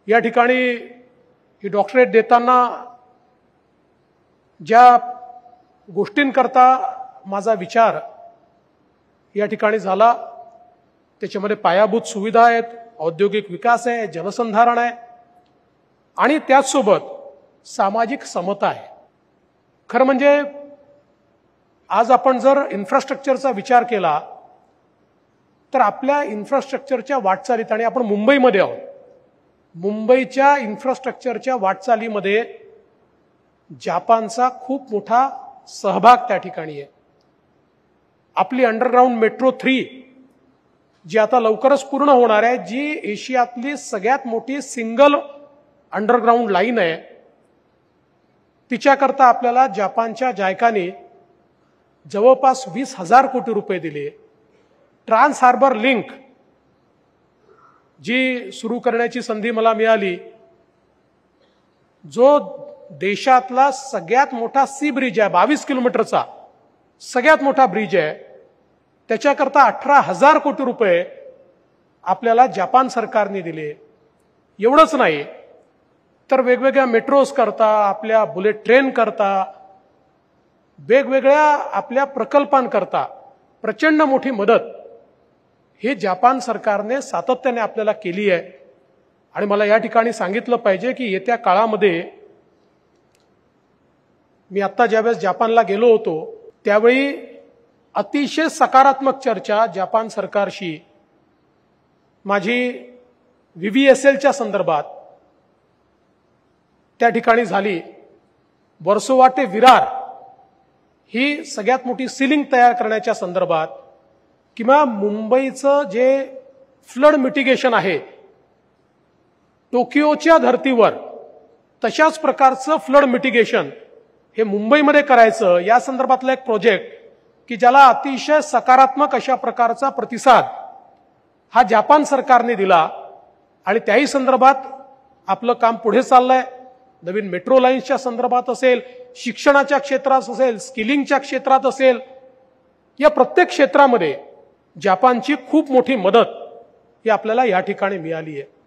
या ठिकाणी ही डॉक्टरेट देताना ज्या गोष्टींकरता माझा विचार या ठिकाणी झाला त्याच्यामध्ये पायाभूत सुविधा आहेत, औद्योगिक विकास आहे, जलसंधारण आहे आणि त्याचसोबत सामाजिक समता आहे। खरं म्हणजे आज आपण जर इन्फ्रास्ट्रक्चरचा विचार केला तर आपल्या इन्फ्रास्ट्रक्चरच्या वाटचालीत, आणि आपण मुंबईमध्ये आहोत, मुंबईच्या इन्फ्रास्ट्रक्चरच्या वाटचालीमध्ये जपानचा खूप मोठा सहभाग त्या ठिकाणी आहे। आपली अंडरग्राऊंड मेट्रो 3 जी आता लवकरच पूर्ण होणार आहे, जी एशियातली सगळ्यात मोठी सिंगल अंडरग्राऊंड लाईन आहे, तिच्याकरता आपल्याला जपानच्या जायकाने जवळपास 20,000 कोटी रुपये दिले। ट्रान्स हार्बर लिंक जी सुरू करण्याची संधी मला मिळाली, जो देशातला सगळ्यात मोठा सी ब्रिज आहे, 22 किलोमीटरचा सगळ्यात मोठा ब्रिज आहे, त्याच्याकरता 18,000 कोटी रुपये आपल्याला जपान सरकारने दिले। एवढंच नाही तर वेगवेगळ्या मेट्रोज करता, आपल्या बुलेट ट्रेन करता, वेगवेगळ्या आपल्या प्रकल्पांकरता प्रचंड मोठी मदत हे जपान सरकारने सातत्याने आपल्याला केली आहे। आणि मला या ठिकाणी सांगितलं पाहिजे की येत्या काळामध्ये, मी आता ज्यावेळेस जपानला गेलो होतो त्यावेळी अतिशय सकारात्मक चर्चा जपान सरकारशी माझी VVSLच्या संदर्भात त्या ठिकाणी झाली। वर्सोवा ते विरार ही सगळ्यात मोठी सीलिंग तयार करण्याच्या संदर्भात, किंवा मुंबईचं जे फ्लड मिटिगेशन आहे टोकियोच्या धर्तीवर तशाच प्रकारचं फ्लड मिटिगेशन हे मुंबईमध्ये करायचं, या संदर्भातला एक प्रोजेक्ट की ज्याला अतिशय सकारात्मक अशा प्रकारचा प्रतिसाद हा जपान सरकारने दिला। आणि त्याही संदर्भात आपलं काम पुढे चाललंय। नवीन मेट्रो लाईन्सच्या संदर्भात असेल, शिक्षणाच्या क्षेत्रात असेल, स्किलिंगच्या क्षेत्रात असेल, या प्रत्येक क्षेत्रामध्ये जपानची खूप मोठी मदत ही आपल्याला या ठिकाणी मिळाली आहे।